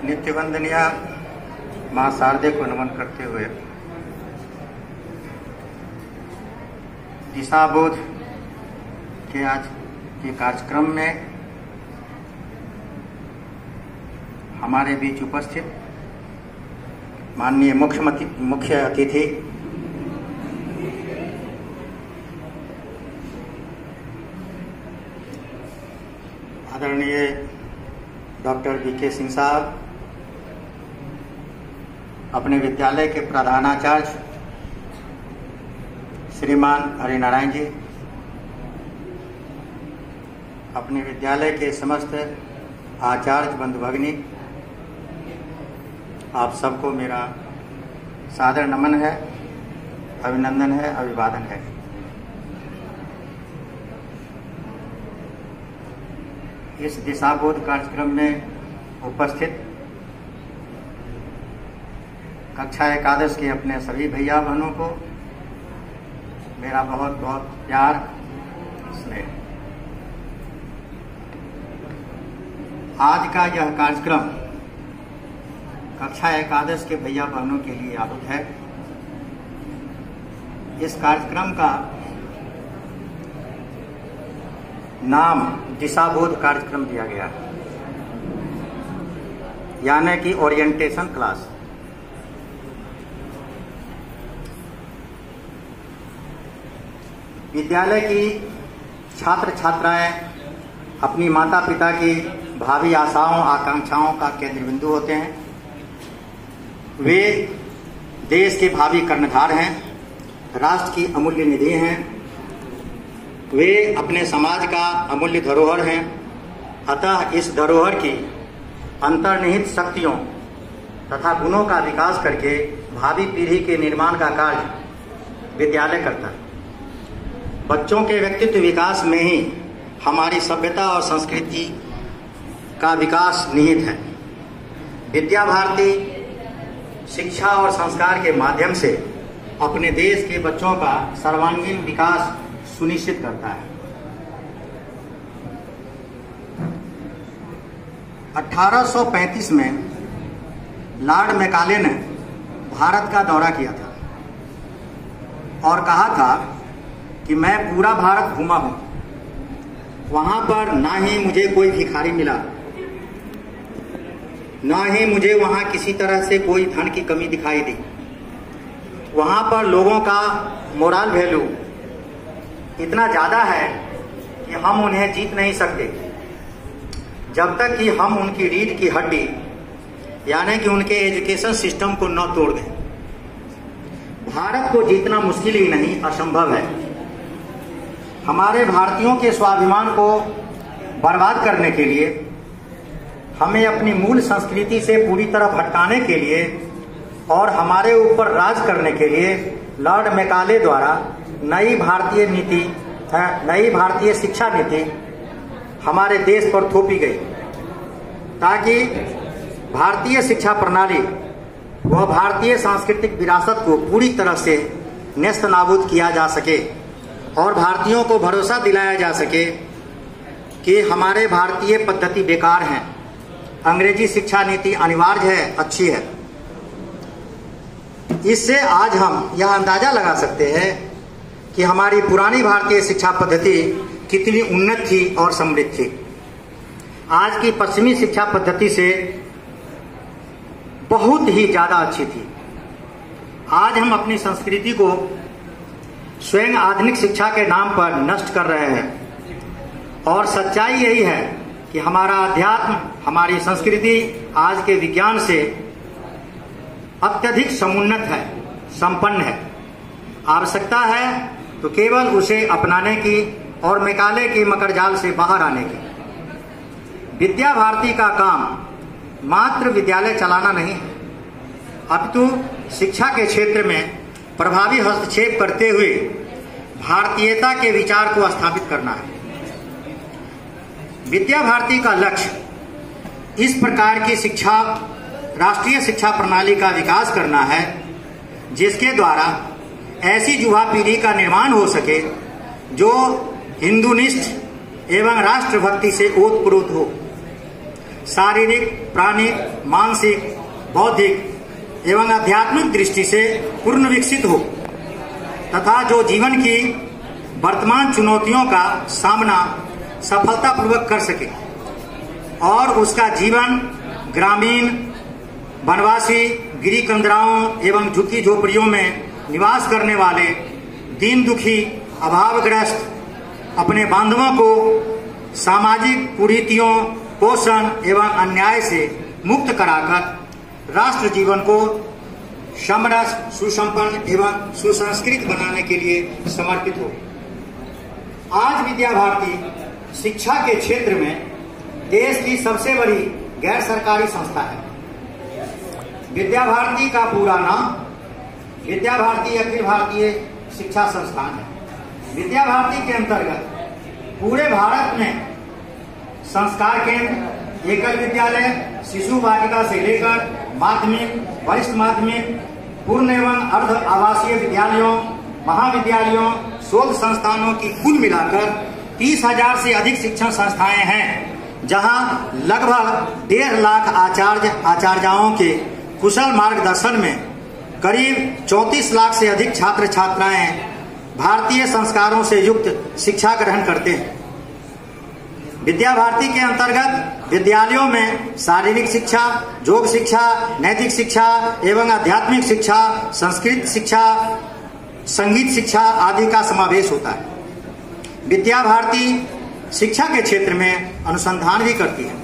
नित्य वंदनीय मां शारदे को नमन करते हुए दिशा बोध के आज के कार्यक्रम में हमारे बीच उपस्थित माननीय मुख्य अतिथि आदरणीय डॉक्टर वीके सिंह साहब, अपने विद्यालय के प्रधानाचार्य श्रीमान हरिनारायण जी, अपने विद्यालय के समस्त आचार्य बंधु भगिनी, आप सबको मेरा सादर नमन है, अभिनंदन है, अभिवादन है। इस दिशाबोध कार्यक्रम में उपस्थित कक्षा एकादश के अपने सभी भैया बहनों को मेरा बहुत बहुत प्यार स्नेह। आज का यह कार्यक्रम कक्षा एकादश के भैया बहनों के लिए आहुत है। इस कार्यक्रम का नाम दिशाबोध कार्यक्रम दिया गया है, यानी कि ओरिएंटेशन क्लास। विद्यालय की छात्र छात्राएं अपनी माता पिता की भावी आशाओं आकांक्षाओं का केंद्र बिंदु होते हैं। वे देश के भावी कर्णधार हैं, राष्ट्र की अमूल्य निधि हैं, वे अपने समाज का अमूल्य धरोहर हैं। अतः इस धरोहर की अंतर्निहित शक्तियों तथा गुणों का विकास करके भावी पीढ़ी के निर्माण का कार्य विद्यालय करता है। बच्चों के व्यक्तित्व विकास में ही हमारी सभ्यता और संस्कृति का विकास निहित है। विद्या भारती शिक्षा और संस्कार के माध्यम से अपने देश के बच्चों का सर्वांगीण विकास सुनिश्चित करता है। 1835 में लॉर्ड मैकाले ने भारत का दौरा किया था और कहा था कि मैं पूरा भारत घूमा हूं, वहां पर ना ही मुझे कोई भिखारी मिला, ना ही मुझे वहां किसी तरह से कोई धन की कमी दिखाई दी। वहां पर लोगों का मोरल वैल्यू इतना ज्यादा है कि हम उन्हें जीत नहीं सकते जब तक कि हम उनकी रीढ़ की हड्डी यानी कि उनके एजुकेशन सिस्टम को न तोड़ दें। भारत को जीतना मुश्किल ही नहीं, असंभव है। हमारे भारतीयों के स्वाभिमान को बर्बाद करने के लिए, हमें अपनी मूल संस्कृति से पूरी तरह भटकाने के लिए और हमारे ऊपर राज करने के लिए लॉर्ड मैकाले द्वारा नई भारतीय शिक्षा नीति हमारे देश पर थोपी गई, ताकि भारतीय शिक्षा प्रणाली व भारतीय सांस्कृतिक विरासत को पूरी तरह से नेस्त नाबूद किया जा सके और भारतीयों को भरोसा दिलाया जा सके कि हमारे भारतीय पद्धति बेकार हैं, अंग्रेजी शिक्षा नीति अनिवार्य है, अच्छी है। इससे आज हम यह अंदाजा लगा सकते हैं कि हमारी पुरानी भारतीय शिक्षा पद्धति कितनी उन्नत थी और समृद्ध थी। आज की पश्चिमी शिक्षा पद्धति से बहुत ही ज्यादा अच्छी थी। आज हम अपनी संस्कृति को स्वयं आधुनिक शिक्षा के नाम पर नष्ट कर रहे हैं और सच्चाई यही है कि हमारा अध्यात्म, हमारी संस्कृति आज के विज्ञान से अत्यधिक समुन्नत है, संपन्न है। आवश्यकता है तो केवल उसे अपनाने की और मैकाले की मकड़जाल से बाहर आने की। विद्या भारती का काम मात्र विद्यालय चलाना नहीं है, अपितु शिक्षा के क्षेत्र में प्रभावी हस्तक्षेप करते हुए भारतीयता के विचार को स्थापित करना है। विद्या भारती का लक्ष्य इस प्रकार की शिक्षा, राष्ट्रीय शिक्षा प्रणाली का विकास करना है जिसके द्वारा ऐसी युवा पीढ़ी का निर्माण हो सके जो हिंदुनिष्ठ एवं राष्ट्रभक्ति से ओतप्रोत हो। शारीरिक, प्राणिक, मानसिक, बौद्धिक एवं आध्यात्मिक दृष्टि से पूर्ण विकसित हो तथा जो जीवन की वर्तमान चुनौतियों का सामना सफलतापूर्वक कर सके और उसका जीवन ग्रामीण, वनवासी, गिरी कंदराओं एवं झुग्गी झोपड़ियों में निवास करने वाले दीन दुखी, अभावग्रस्त अपने बांधवों को सामाजिक कुरीतियों, पोषण एवं अन्याय से मुक्त कराकर राष्ट्र जीवन को समरस, सुसंपन्न एवं सुसंस्कृत बनाने के लिए समर्पित हो। आज विद्या भारती शिक्षा के क्षेत्र में देश की सबसे बड़ी गैर सरकारी संस्था है। विद्या भारती का पूरा नाम विद्या भारती अखिल भारतीय शिक्षा संस्थान है। विद्या भारती के अंतर्गत पूरे भारत में संस्कार केंद्र, एकल विद्यालय, शिशु वाटिका से लेकर माध्यमिक, वरिष्ठ माध्यमिक, पूर्ण एवं अर्ध आवासीय विद्यालयों, महाविद्यालयों, शोध संस्थानों की कुल मिलाकर 30,000 से अधिक शिक्षण संस्थाएं हैं, जहां लगभग 1.5 लाख आचार्यों के कुशल मार्गदर्शन में करीब 34 लाख से अधिक छात्र छात्राएं भारतीय संस्कारों से युक्त शिक्षा ग्रहण करते हैं। विद्या भारती के अंतर्गत विद्यालयों में शारीरिक शिक्षा, योग शिक्षा, नैतिक शिक्षा एवं आध्यात्मिक शिक्षा, संस्कृत शिक्षा, संगीत शिक्षा आदि का समावेश होता है। विद्या भारती शिक्षा के क्षेत्र में अनुसंधान भी करती है।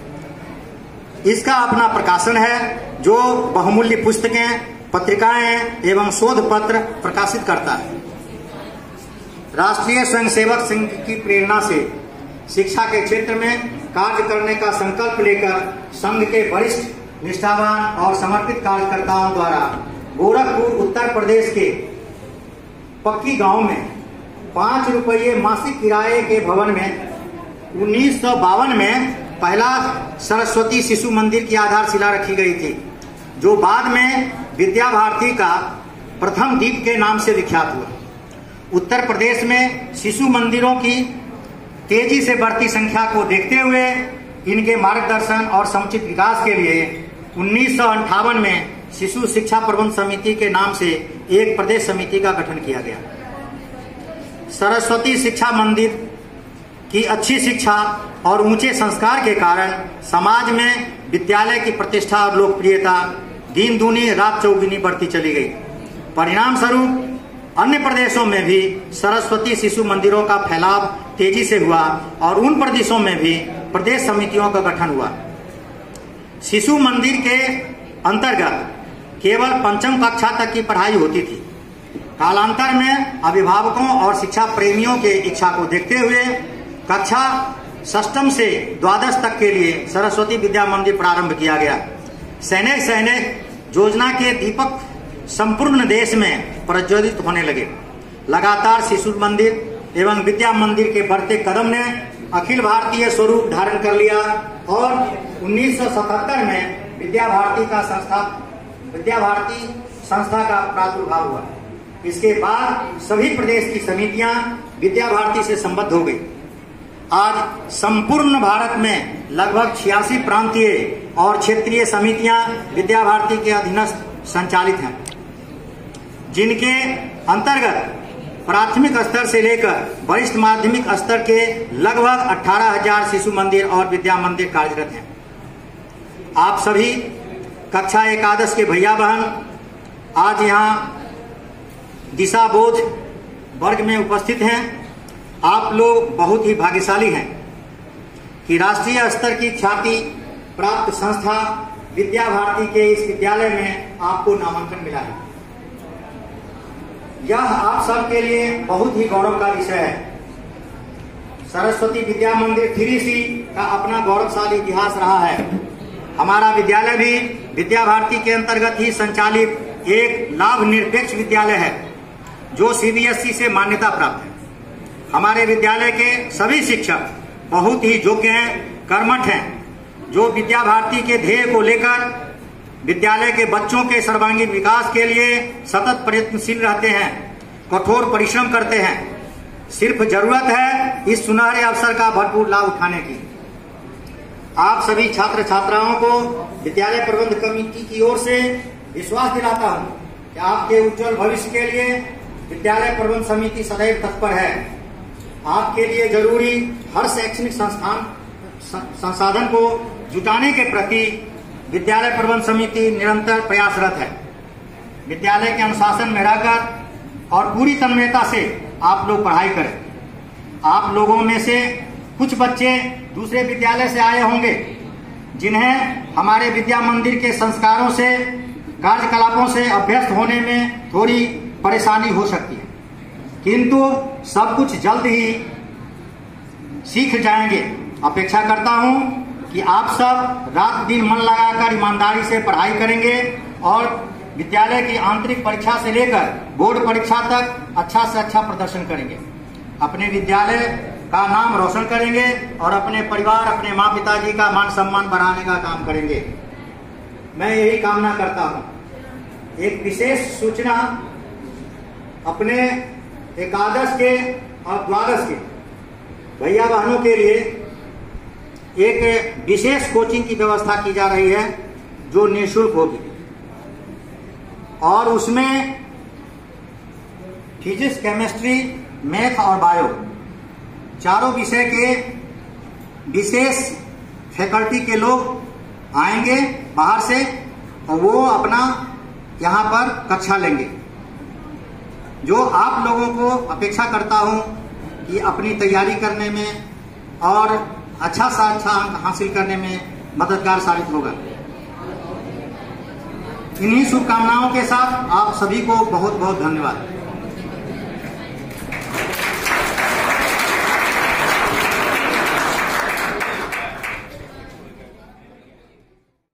इसका अपना प्रकाशन है जो बहुमूल्य पुस्तकें, पत्रिकाएं एवं शोध पत्र प्रकाशित करता है। राष्ट्रीय स्वयंसेवक संघ की प्रेरणा से शिक्षा के क्षेत्र में कार्य करने का संकल्प लेकर संघ के वरिष्ठ, निष्ठावान और समर्पित कार्यकर्ताओं द्वारा गोरखपुर, उत्तर प्रदेश के पक्की गांव में 5 रुपये मासिक किराए के भवन में 1952 में पहला सरस्वती शिशु मंदिर की आधारशिला रखी गई थी, जो बाद में विद्या भारती का प्रथम दीप के नाम से विख्यात हुआ। उत्तर प्रदेश में शिशु मंदिरों की तेजी से बढ़ती संख्या को देखते हुए इनके मार्गदर्शन और समुचित विकास के लिए 1958 में शिशु शिक्षा प्रबंध समिति के नाम से एक प्रदेश समिति का गठन किया गया। सरस्वती शिक्षा मंदिर की अच्छी शिक्षा और ऊंचे संस्कार के कारण समाज में विद्यालय की प्रतिष्ठा और लोकप्रियता दिन दूनी रात चौगुनी बढ़ती चली गई। परिणाम स्वरूप अन्य प्रदेशों में भी सरस्वती शिशु मंदिरों का फैलाव तेजी से हुआ और उन प्रदेशों में भी प्रदेश समितियों का गठन हुआ। शिशु मंदिर के अंतर्गत केवल 5वीं कक्षा तक की पढ़ाई होती थी। कालांतर में अभिभावकों और शिक्षा प्रेमियों के इच्छा को देखते हुए कक्षा 6वीं से 12वीं तक के लिए सरस्वती विद्या मंदिर प्रारंभ किया गया। सैनिक योजना के दीपक संपूर्ण देश में प्रज्वलित होने लगे। लगातार शिशु मंदिर एवं विद्या मंदिर के बढ़ते कदम ने अखिल भारतीय स्वरूप धारण कर लिया और 1977 में विद्या भारती संस्था का प्रादुर्भाव हुआ। इसके बाद सभी प्रदेश की समितियां विद्या भारती से संबद्ध हो गई। आज संपूर्ण भारत में लगभग 86 प्रांतीय और क्षेत्रीय समितियां विद्या भारती के अधीनस्थ संचालित हैं, जिनके अंतर्गत प्राथमिक स्तर से लेकर वरिष्ठ माध्यमिक स्तर के लगभग 18,000 शिशु मंदिर और विद्या मंदिर कार्यरत हैं। आप सभी कक्षा एकादश के भैया बहन आज यहाँ दिशा बोध वर्ग में उपस्थित हैं। आप लोग बहुत ही भाग्यशाली हैं कि राष्ट्रीय स्तर की ख्याति प्राप्त संस्था विद्या भारती के इस विद्यालय में आपको नामांकन मिला है। यह आप सबके लिए बहुत ही गौरव का विषय है। सरस्वती विद्या मंदिर 3C का अपना गौरवशाली इतिहास रहा है। हमारा विद्यालय भी विद्या भारती के अंतर्गत ही संचालित एक लाभ निरपेक्ष विद्यालय है, जो CBSE से मान्यता प्राप्त है। हमारे विद्यालय के सभी शिक्षक बहुत ही योग्य हैं, कर्मठ हैं, जो विद्या भारती के ध्येय को लेकर विद्यालय के बच्चों के सर्वांगीण विकास के लिए सतत प्रयत्नशील रहते हैं, कठोर परिश्रम करते हैं। सिर्फ जरूरत है इस सुनहरे अवसर का भरपूर लाभ उठाने की। आप सभी छात्र छात्राओं को विद्यालय प्रबंध कमेटी की ओर से विश्वास दिलाता हूं कि आपके उज्जवल भविष्य के लिए विद्यालय प्रबंध समिति सदैव तत्पर है। आपके लिए जरूरी हर शैक्षणिक संसाधन को जुटाने के प्रति विद्यालय प्रबंध समिति निरंतर प्रयासरत है। विद्यालय के अनुशासन में रहकर और पूरी तन्मयता से आप लोग पढ़ाई करें। आप लोगों में से कुछ बच्चे दूसरे विद्यालय से आए होंगे जिन्हें हमारे विद्या मंदिर के संस्कारों से, कार्यकलापों से अभ्यस्त होने में थोड़ी परेशानी हो सकती है, किंतु सब कुछ जल्द ही सीख जाएंगे। अपेक्षा करता हूं कि आप सब रात दिन मन लगाकर ईमानदारी से पढ़ाई करेंगे और विद्यालय की आंतरिक परीक्षा से लेकर बोर्ड परीक्षा तक अच्छा से अच्छा प्रदर्शन करेंगे। अपने विद्यालय का नाम रोशन करेंगे और अपने परिवार, अपने माँ पिताजी का मान सम्मान बढ़ाने का काम करेंगे। मैं यही कामना करता हूँ। एक विशेष सूचना अपने एकादश के और द्वादश के भैया बहनों के लिए एक विशेष कोचिंग की व्यवस्था की जा रही है जो निःशुल्क होगी और उसमें फिजिक्स, केमिस्ट्री, मैथ और बायो चारों विषय के विशेष फैकल्टी के लोग आएंगे बाहर से और वो अपना यहाँ पर कक्षा लेंगे। जो आप लोगों को अपेक्षा करता हूँ कि अपनी तैयारी करने में और अच्छा से अच्छा अंक हासिल करने में मददगार साबित होगा। इन्हीं शुभकामनाओं के साथ आप सभी को बहुत बहुत धन्यवाद।